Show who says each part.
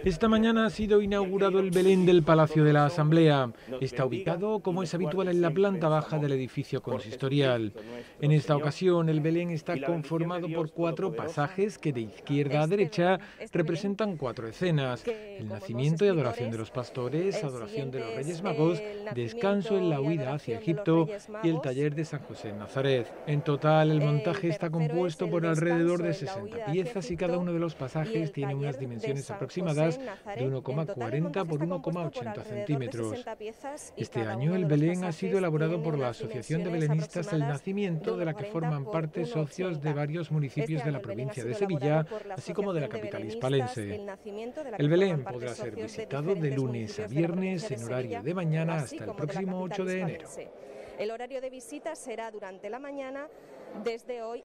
Speaker 1: Esta mañana ha sido inaugurado el Belén del Palacio de la Asamblea. Está ubicado, como es habitual, en la planta baja del edificio consistorial. En esta ocasión, el Belén está conformado por 4 pasajes que de izquierda a derecha representan 4 escenas: el nacimiento y adoración de los pastores, adoración de los Reyes Magos, descanso en la huida hacia Egipto y el taller de San José en Nazaret. En total, el montaje está compuesto por alrededor de 60 piezas y cada uno de los pasajes tiene unas dimensiones aproximadas de 1,40 por 1,80 centímetros. Este año el Belén ha sido elaborado por la Asociación de Belenistas El Nacimiento, de la que forman parte socios de varios municipios de la provincia de Sevilla, así como de la capital hispalense. El Belén podrá ser visitado de lunes a viernes en horario de mañana hasta el próximo 8 de enero.
Speaker 2: El horario de visita será durante la mañana desde hoy